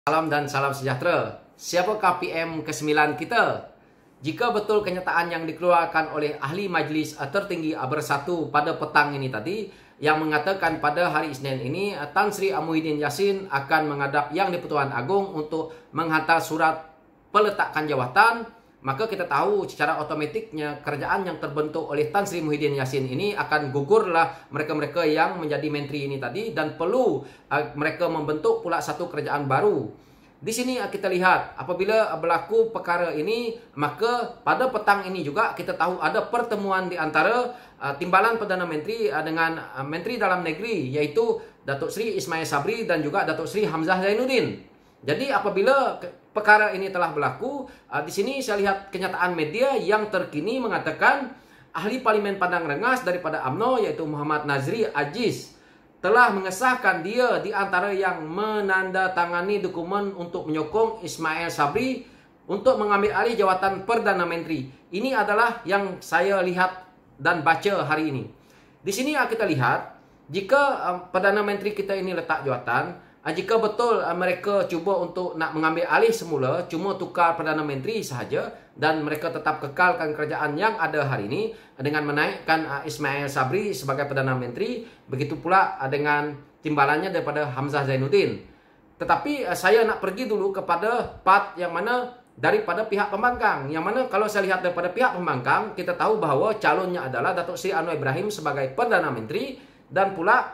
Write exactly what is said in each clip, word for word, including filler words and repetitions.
Salam dan salam sejahtera. Siapakah P M kesembilan kita? Jika betul kenyataan yang dikeluarkan oleh Ahli Majlis Tertinggi Bersatu pada petang ini tadi, yang mengatakan pada hari Isnin ini Tan Sri Muhyiddin Yassin akan menghadap Yang di-Pertuan Agong untuk menghantar surat peletakan jawatan, maka kita tahu secara otomatiknya kerajaan yang terbentuk oleh Tan Sri Muhyiddin Yassin ini akan gugurlah mereka-mereka yang menjadi menteri ini tadi, dan perlu uh, mereka membentuk pula satu kerajaan baru. Di sini uh, kita lihat apabila uh, berlaku perkara ini, maka pada petang ini juga kita tahu ada pertemuan di antara uh, Timbalan Perdana Menteri uh, dengan uh, Menteri Dalam Negeri, iaitu Datuk Seri Ismail Sabri dan juga Datuk Seri Hamzah Zainuddin. Jadi apabila perkara ini telah berlaku, uh, di sini saya lihat kenyataan media yang terkini mengatakan Ahli Parlimen Padang Rengas daripada U M N O, yaitu Muhammad Nazri Aziz, telah mengesahkan dia di antara yang menandatangani dokumen untuk menyokong Ismail Sabri untuk mengambil alih jawatan Perdana Menteri. Ini adalah yang saya lihat dan baca hari ini. Di sini uh, kita lihat jika uh, Perdana Menteri kita ini letak jawatan, jika betul mereka cuba untuk nak mengambil alih semula, cuma tukar Perdana Menteri sahaja, dan mereka tetap kekalkan kerajaan yang ada hari ini dengan menaikkan Ismail Sabri sebagai Perdana Menteri, begitu pula dengan timbalannya daripada Hamzah Zainuddin. Tetapi saya nak pergi dulu kepada part yang mana daripada pihak pembangkang, yang mana kalau saya lihat daripada pihak pembangkang, kita tahu bahawa calonnya adalah Datuk Seri Anwar Ibrahim sebagai Perdana Menteri, dan pula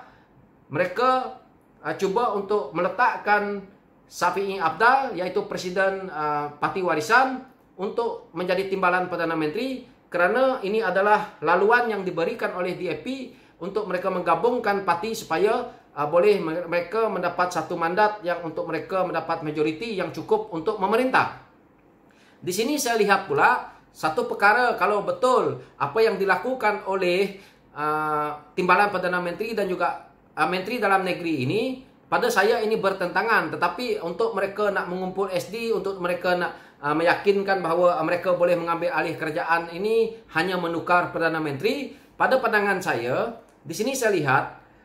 mereka Uh, cuba untuk meletakkan Syafi'i Apdal, iaitu Presiden uh, Parti Warisan, untuk menjadi timbalan Perdana Menteri, kerana ini adalah laluan yang diberikan oleh D A P untuk mereka menggabungkan parti supaya uh, boleh mereka mendapat satu mandat yang untuk mereka mendapat majoriti yang cukup untuk memerintah. Di sini saya lihat pula satu perkara, kalau betul apa yang dilakukan oleh uh, timbalan Perdana Menteri dan juga Menteri Dalam Negeri ini, pada saya ini bertentangan. Tetapi untuk mereka nak mengumpul S D, untuk mereka nak uh, meyakinkan bahawa mereka boleh mengambil alih kerajaan ini hanya menukar Perdana Menteri, pada pandangan saya, di sini saya lihat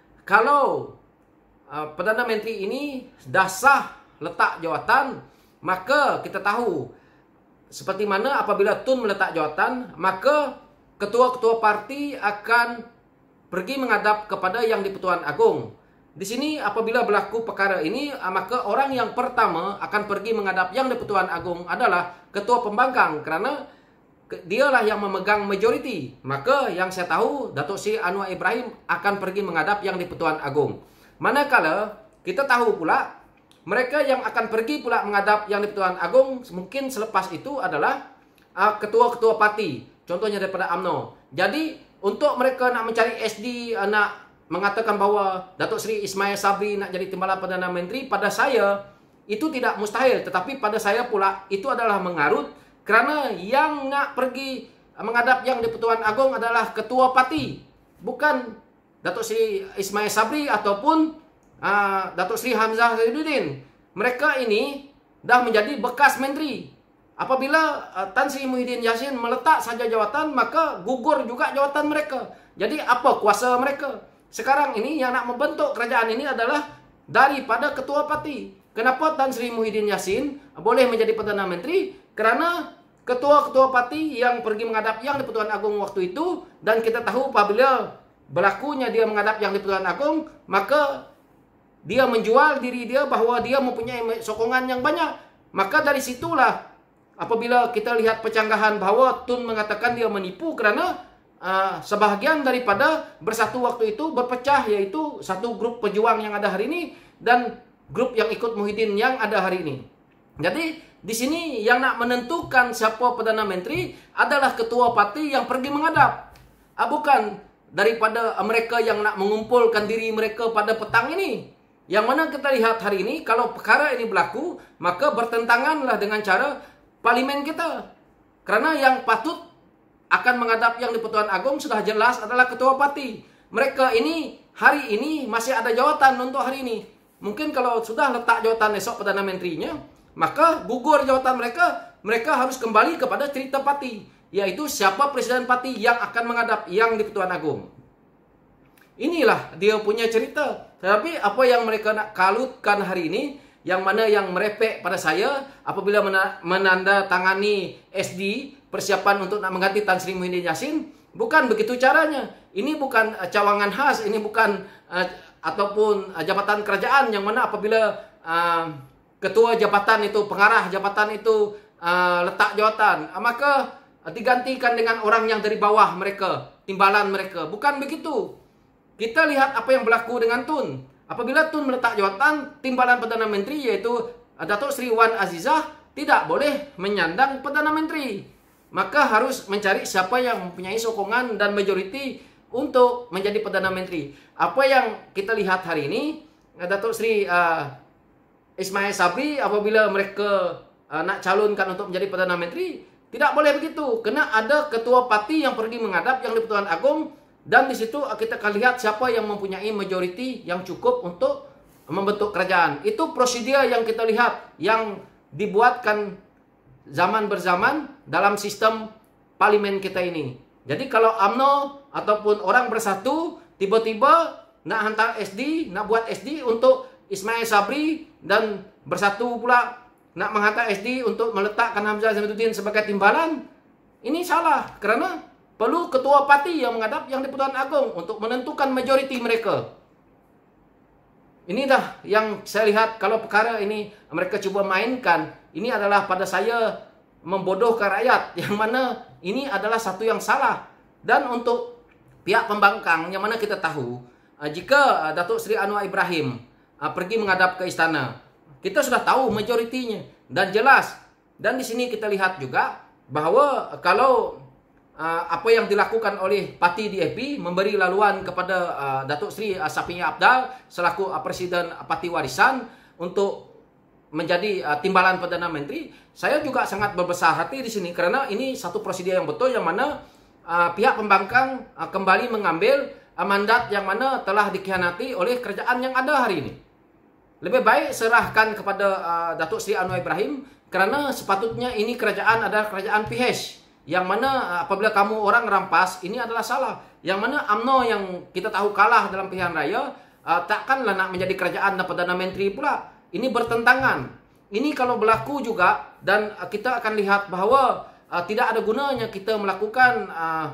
kalau uh, Perdana Menteri ini dah sah letak jawatan, maka kita tahu seperti mana apabila Tun meletak jawatan, maka ketua-ketua parti akan pergi menghadap kepada Yang di-Pertuan Agong. Di sini apabila berlaku perkara ini, maka orang yang pertama akan pergi menghadap Yang di-Pertuan Agong adalah ketua pembangkang, kerana dialah yang memegang majoriti. Maka yang saya tahu, Datuk Seri Anwar Ibrahim akan pergi menghadap Yang di-Pertuan Agong. Manakala kita tahu pula mereka yang akan pergi pula menghadap Yang di-Pertuan Agong mungkin selepas itu adalah ketua-ketua parti, contohnya daripada U M N O. Jadi untuk mereka nak mencari S D, nak mengatakan bahawa Datuk Seri Ismail Sabri nak jadi timbalan Perdana Menteri, pada saya itu tidak mustahil. Tetapi pada saya pula itu adalah mengarut, kerana yang nak pergi menghadap Yang di-Pertuan Agong adalah ketua parti, bukan Datuk Seri Ismail Sabri ataupun uh, Datuk Seri Hamzah Zainuddin. Mereka ini dah menjadi bekas menteri. Apabila uh, Tan Sri Muhyiddin Yassin meletak saja jawatan, maka gugur juga jawatan mereka. Jadi apa kuasa mereka? Sekarang ini yang nak membentuk kerajaan ini adalah daripada ketua parti. Kenapa Tan Sri Muhyiddin Yassin boleh menjadi Perdana Menteri? Kerana ketua-ketua parti yang pergi menghadap Yang di-Pertuan Agong waktu itu, dan kita tahu apabila berlakunya dia menghadap Yang di-Pertuan Agong, maka dia menjual diri dia bahawa dia mempunyai sokongan yang banyak. Maka dari situlah apabila kita lihat pencanggahan bahawa Tun mengatakan dia menipu, kerana uh, sebahagian daripada Bersatu waktu itu berpecah, iaitu satu grup pejuang yang ada hari ini dan grup yang ikut Muhyiddin yang ada hari ini. Jadi di sini yang nak menentukan siapa Perdana Menteri adalah ketua parti yang pergi menghadap, uh, bukan daripada mereka yang nak mengumpulkan diri mereka pada petang ini. Yang mana kita lihat hari ini, kalau perkara ini berlaku, maka bertentanganlah dengan cara parlimen kita. Kerana yang patut akan menghadap Yang di-Pertuan Agong sudah jelas adalah ketua parti. Mereka ini hari ini masih ada jawatan untuk hari ini. Mungkin kalau sudah letak jawatan esok Perdana Menterinya, maka gugur jawatan mereka. Mereka harus kembali kepada cerita parti, iaitu siapa presiden parti yang akan menghadap Yang di-Pertuan Agong. Inilah dia punya cerita. Tetapi apa yang mereka nak kalutkan hari ini, yang mana yang merepek pada saya apabila menandatangani S D persiapan untuk nak mengganti Tan Sri Muhyiddin Yassin. Bukan begitu caranya. Ini bukan uh, cawangan khas, ini bukan uh, ataupun uh, jabatan kerajaan yang mana apabila uh, ketua jabatan itu, pengarah jabatan itu uh, letak jawatan, uh, maka uh, digantikan dengan orang yang dari bawah mereka, timbalan mereka. Bukan begitu. Kita lihat apa yang berlaku dengan Tun. Apabila Tun meletak jawatan, timbalan Perdana Menteri yaitu uh, Datuk Seri Wan Azizah tidak boleh menyandang Perdana Menteri. Maka harus mencari siapa yang mempunyai sokongan dan majoriti untuk menjadi Perdana Menteri. Apa yang kita lihat hari ini, Datuk Seri uh, Ismail Sabri apabila mereka uh, nak calonkan untuk menjadi Perdana Menteri, tidak boleh begitu. Kena ada ketua parti yang pergi menghadap yang di-Pertuan Agong, dan di situ kita akan lihat siapa yang mempunyai majoriti yang cukup untuk membentuk kerajaan. Itu prosedur yang kita lihat yang dibuatkan zaman berzaman dalam sistem parlimen kita ini. Jadi kalau U M N O ataupun orang bersatu tiba-tiba nak hantar S D, nak buat S D untuk Ismail Sabri dan bersatu pula nak menghantar S D untuk meletakkan Hamzah Zainuddin sebagai timbalan, ini salah kerana perlu ketua parti yang menghadap yang di-Pertuan Agong untuk menentukan majoriti mereka. Ini dah yang saya lihat kalau perkara ini mereka cuba mainkan. Ini adalah pada saya membodohkan rakyat, yang mana ini adalah satu yang salah. Dan untuk pihak pembangkang yang mana kita tahu, jika Datuk Seri Anwar Ibrahim pergi menghadap ke istana, kita sudah tahu majoritinya dan jelas. Dan di sini kita lihat juga bahawa kalau apa yang dilakukan oleh parti D A P memberi laluan kepada Datuk Seri Safiya Abdal selaku Presiden Parti Warisan untuk menjadi uh, timbalan Perdana Menteri, saya juga sangat berbesar hati di sini kerana ini satu prosedur yang betul yang mana uh, pihak pembangkang uh, kembali mengambil uh, mandat yang mana telah dikhianati oleh kerajaan yang ada hari ini. Lebih baik serahkan kepada uh, Datuk Seri Anwar Ibrahim kerana sepatutnya ini kerajaan adalah kerajaan P H yang mana uh, apabila kamu orang rampas, ini adalah salah. Yang mana U M N O yang kita tahu kalah dalam pilihan raya uh, takkanlah nak menjadi kerajaan dan Perdana Menteri pula. Ini bertentangan. Ini kalau berlaku juga, dan uh, kita akan lihat bahawa uh, tidak ada gunanya kita melakukan uh,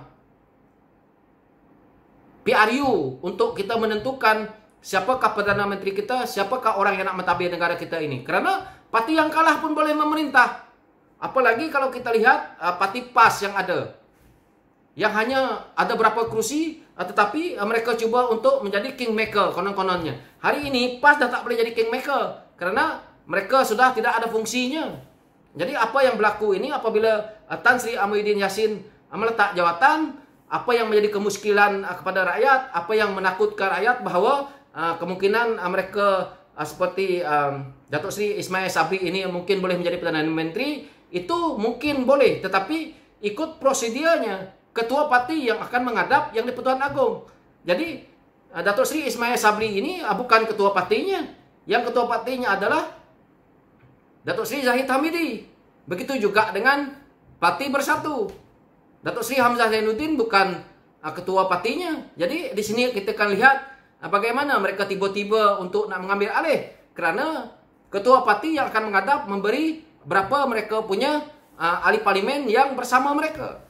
P R U untuk kita menentukan siapakah Perdana Menteri kita, siapakah orang yang nak mentadbir negara kita ini. Kerana parti yang kalah pun boleh memerintah. Apalagi kalau kita lihat uh, parti P A S yang ada, yang hanya ada berapa kursi, uh, tetapi uh, mereka cuba untuk menjadi kingmaker konon-kononnya. Hari ini P A S dah tak boleh jadi kingmaker kerana mereka sudah tidak ada fungsinya. Jadi apa yang berlaku ini apabila uh, Tan Sri Muhyiddin Yassin uh, meletak jawatan, apa yang menjadi kemuskilan uh, kepada rakyat, apa yang menakutkan rakyat bahawa uh, kemungkinan uh, mereka uh, seperti um, Datuk Seri Ismail Sabri ini mungkin boleh menjadi Perdana Menteri, itu mungkin boleh, tetapi ikut prosedurnya ketua parti yang akan menghadap yang di-Pertuan Agong. Jadi uh, Datuk Seri Ismail Sabri ini uh, bukan ketua partinya. Yang ketua partinya adalah Datuk Seri Zahid Hamidi. Begitu juga dengan Parti Bersatu. Datuk Seri Hamzah Zainuddin bukan uh, ketua partinya. Jadi di sini kita akan lihat uh, bagaimana mereka tiba-tiba untuk nak mengambil alih. Kerana ketua parti yang akan menghadap memberi berapa mereka punya uh, ahli parlimen yang bersama mereka.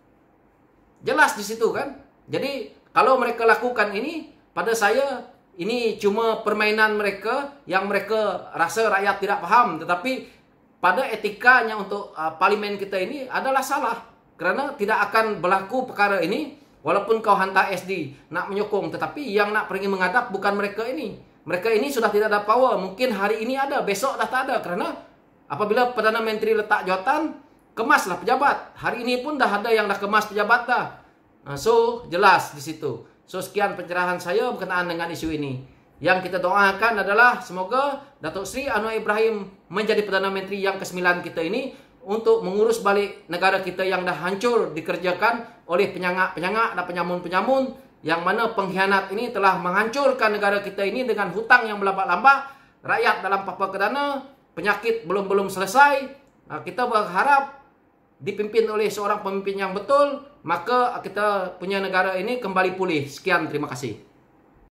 Jelas di situ kan. Jadi kalau mereka lakukan ini, pada saya ini cuma permainan mereka yang mereka rasa rakyat tidak faham. Tetapi pada etikanya untuk uh, parlimen kita ini adalah salah. Kerana tidak akan berlaku perkara ini walaupun kau hantar S D nak menyokong. Tetapi yang nak pergi menghadap bukan mereka ini. Mereka ini sudah tidak ada power. Mungkin hari ini ada, besok dah tak ada. Kerana apabila Perdana Menteri letak jawatan, kemaslah pejabat. Hari ini pun dah ada yang dah kemas pejabat dah. Uh, so jelas di situ. So sekian pencerahan saya berkenaan dengan isu ini. Yang kita doakan adalah semoga Datuk Seri Anwar Ibrahim menjadi Perdana Menteri yang kesembilan kita ini untuk mengurus balik negara kita yang dah hancur dikerjakan oleh penyangak-penyangak dan penyamun-penyamun, yang mana pengkhianat ini telah menghancurkan negara kita ini dengan hutang yang berlambak-lambak, rakyat dalam papa kedana, penyakit belum-belum selesai. Kita berharap dipimpin oleh seorang pemimpin yang betul, maka kita punya negara ini kembali pulih. Sekian, terima kasih.